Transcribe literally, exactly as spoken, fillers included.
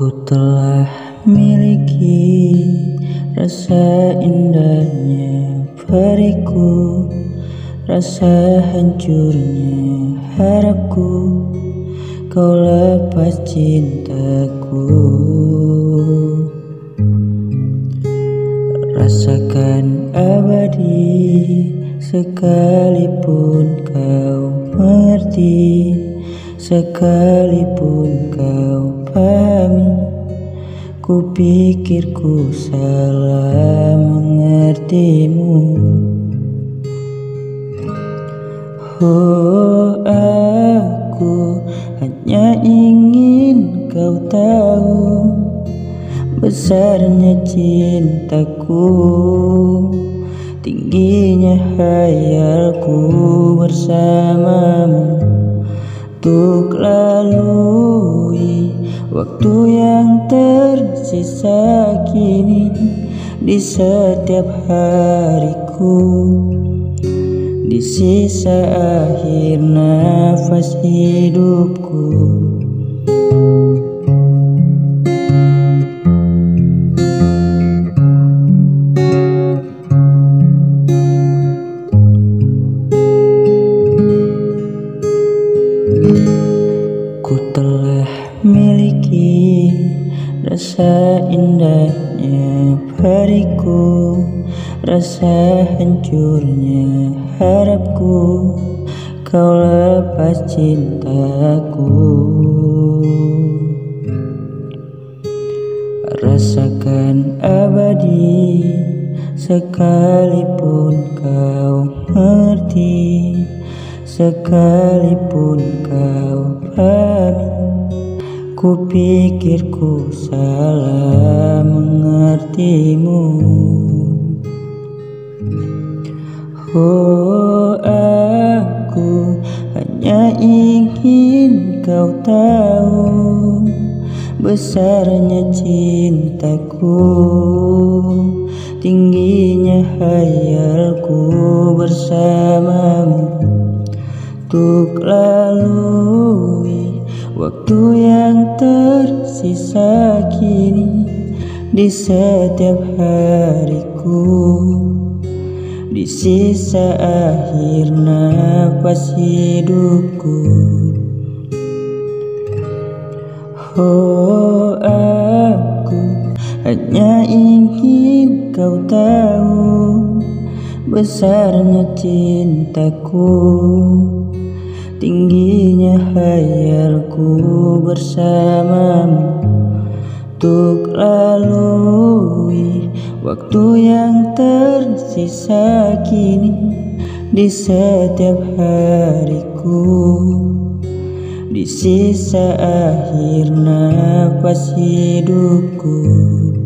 Ku telah miliki rasa indahnya periku, rasa hancurnya harapku, kau lepas cintaku. Rasakan abadi sekalipun kau mengerti, sekalipun kau pahami. Ku pikir ku salah mengertimu. Oh, aku hanya ingin kau tahu besarnya cintaku, tingginya hayalku bersamamu, untuk lalui waktu yang tersisa kini di setiap hariku, di sisa akhir nafas hidupku. Ku telah miliki rasa indahnya periku, rasa hancurnya harapku, kau lepas cintaku. Rasakan abadi sekalipun kau mengerti, sekalipun kau pahami. Ku pikir ku salah mengertimu. Oh, aku hanya ingin kau tahu besarnya cintaku, tingginya hayalku bersamamu, untuk lalui waktu yang tersisa kini di setiap hariku, di sisa akhir nafas hidupku. Oh, aku hanya ingin kau tahu besarnya cintaku, tingginya hayalku bersamamu, untuk lalui waktu yang tersisa kini di setiap hariku, di sisa akhir nafas hidupku.